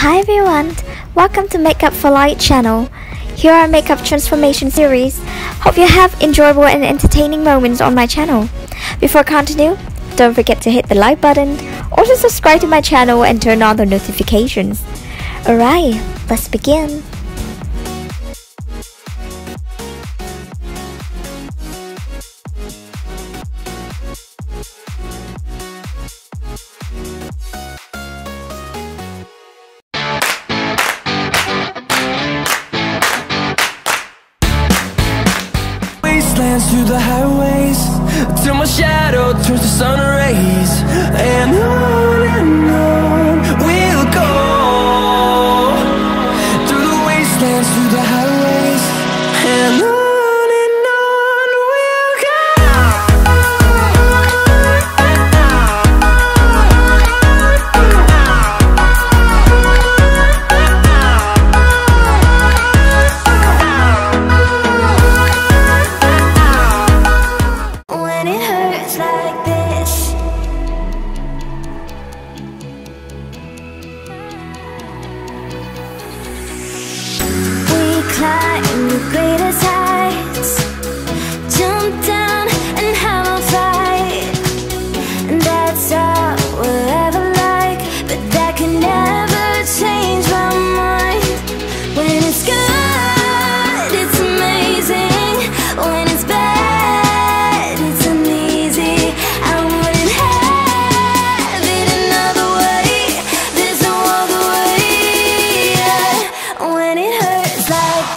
Hi everyone, welcome to Makeup for Light channel. Here are makeup transformation series. Hope you have enjoyable and entertaining moments on my channel. Before I continue, don't forget to hit the like button, also subscribe to my channel and turn on the notifications. Alright, let's begin. Through the highways till my shadow turns to sun rays, and on we'll go through the wastelands, through the highways, and on we'll go. Climb the greatest heights, jump down and have a fight, and that's all we'll ever like. But that can never change my mind. When it's good, it's amazing. When it's bad, it's uneasy. I wouldn't have it another way. There's no other way. When it hurts like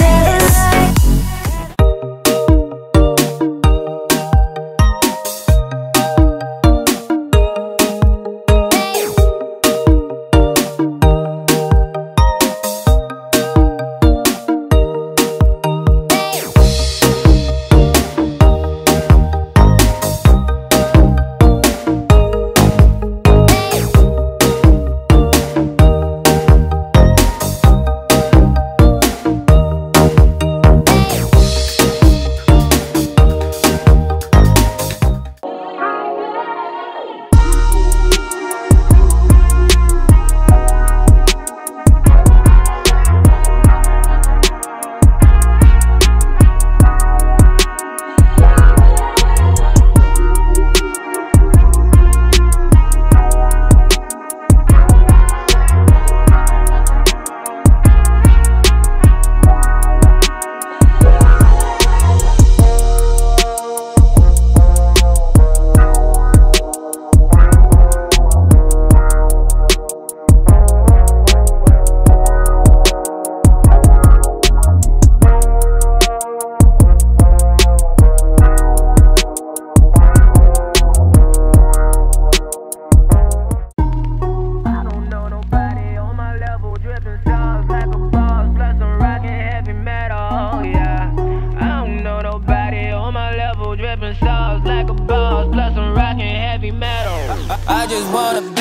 I just want a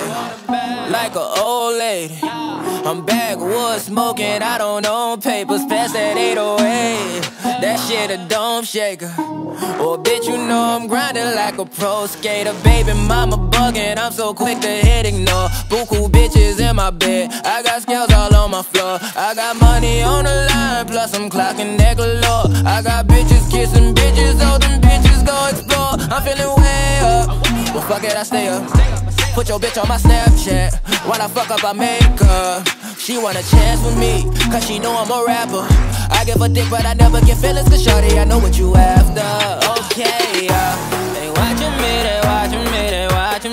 bag, like an old lady. I'm backwoods smoking, I don't own papers, pass that 808. That shit a dome shaker. Oh bitch, you know I'm grinding like a pro skater. Baby mama bugging, I'm so quick to hit ignore. Buku bitches in my bed, I got scales all on my floor. I got money on the line, plus I'm clocking that galore. I got bitches kissing bitches, oh them bitches go explore. I'm feeling way up, well fuck it, I stay up. Put your bitch on my Snapchat, while I fuck up I make her. She want a chance with me, cause she know I'm a rapper. I give a dick but I never get feelings, cause shawty I know what you after. Okay, they watching me, they watching me, they watching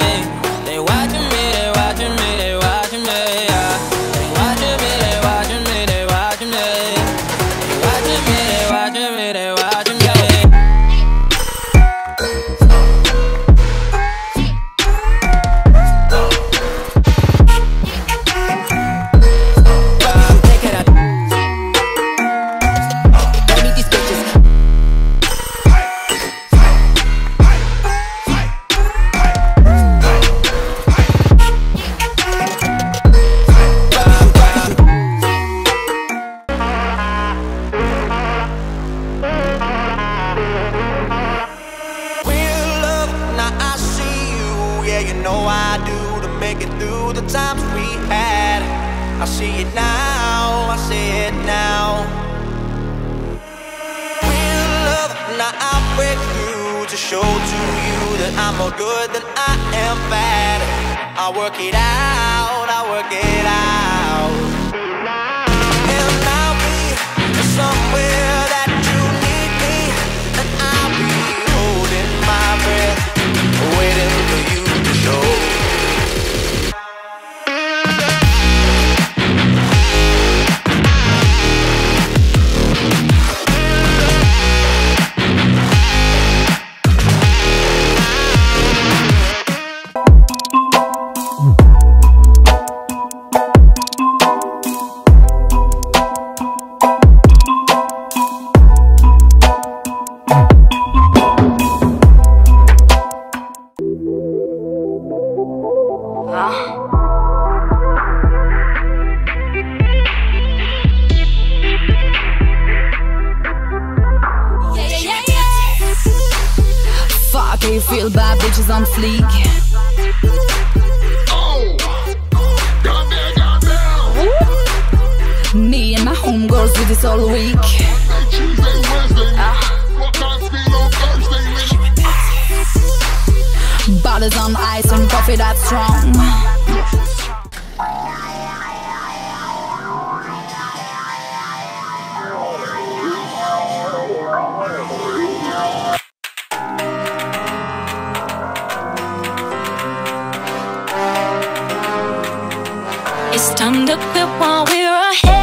me. They watching me, they watching me, they watching me. They watching me, they watching me, they watching me. They watching me, they watching me, they watching me. see it now, I see it now. Real love, now I'll break through to show to you that I'm more good than I am bad. I'll work it out, I'll work it out. And I'll be somewhere that you need me, and I'll be holding my breath, waiting for you to show. Fuck, you feel bad, bitches on fleek. Me and my homegirls do this all week. Bottles on ice and coffee that's strong. It's time to quit while we're ahead.